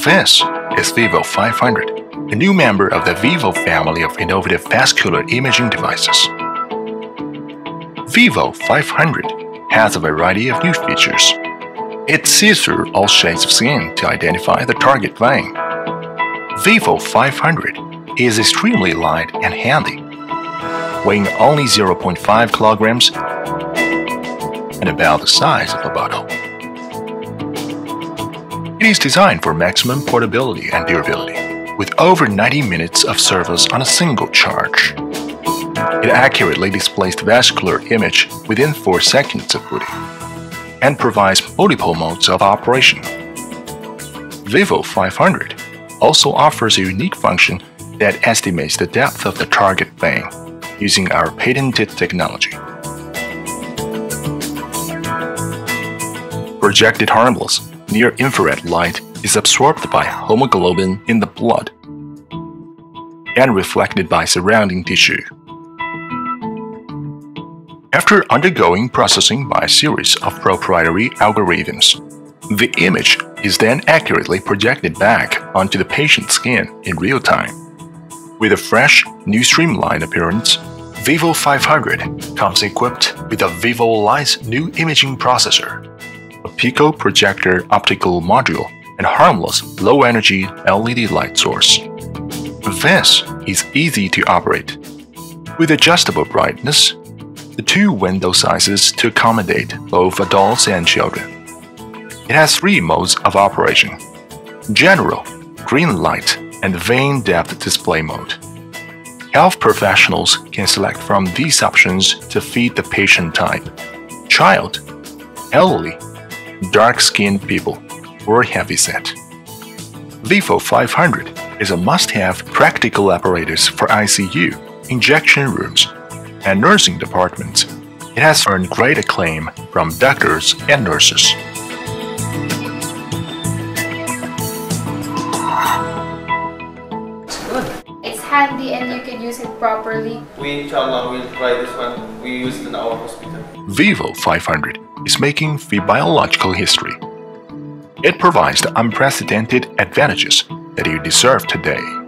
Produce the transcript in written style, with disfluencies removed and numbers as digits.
This is Vivo 500, a new member of the Vivo family of innovative vascular imaging devices. Vivo 500 has a variety of new features. It sees through all shades of skin to identify the target vein. Vivo 500 is extremely light and handy, weighing only 0.5 kilograms and about the size of a bottle. It is designed for maximum portability and durability, with over 90 minutes of service on a single charge. It accurately displays the vascular image within 4 seconds of booting and provides multiple modes of operation. Vivo 500 also offers a unique function that estimates the depth of the target vein using our patented technology. Projected harmless near-infrared light is absorbed by hemoglobin in the blood and reflected by surrounding tissue. After undergoing processing by a series of proprietary algorithms, the image is then accurately projected back onto the patient's skin in real time. With a fresh, new streamlined appearance, Vivo 500 comes equipped with a Vivo Light's new imaging processor, a Pico projector optical module, and harmless, low-energy LED light source. This is easy to operate. With adjustable brightness, the 2 window sizes to accommodate both adults and children. It has 3 modes of operation: General, Green Light, and Vein Depth Display mode. Health professionals can select from these options to feed the patient type: child, elderly, dark-skinned people, or heavyset. Vivo 500 is a must-have practical apparatus for ICU, injection rooms, and nursing departments. It has earned great acclaim from doctors and nurses. It's handy and you can use it properly. Inshallah, we'll try this one. We use it in our hospital. Vivo 500 is making biological history. It provides the unprecedented advantages that you deserve today.